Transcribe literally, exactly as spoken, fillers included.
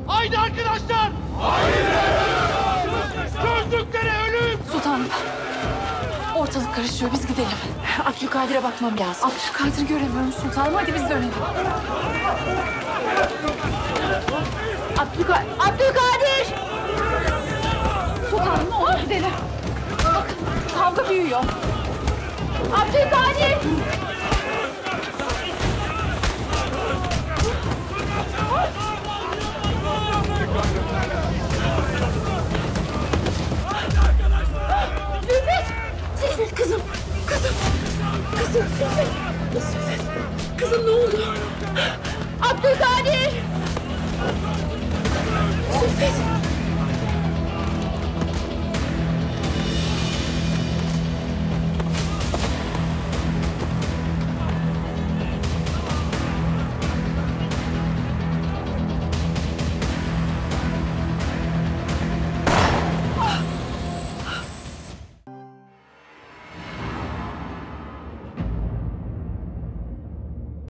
Haydi arkadaşlar! Haydi! Çözdüklere ölüm! Sultanım, ortalık karışıyor. Biz gidelim. Abdülkadir'e bakmam lazım. Abdülkadir'i göremiyorum sultanım. Hadi biz dönelim. Abdülkadir! Abdülkadir! Sultanım ne olur gidelim. Bakın kavga büyüyor. Abdülkadir! Zülfet! Zülfet kızım! Kızım! Kızım Zülfet! Zülfet! Kızım ne oldu? Abdülkadir! Zülfet!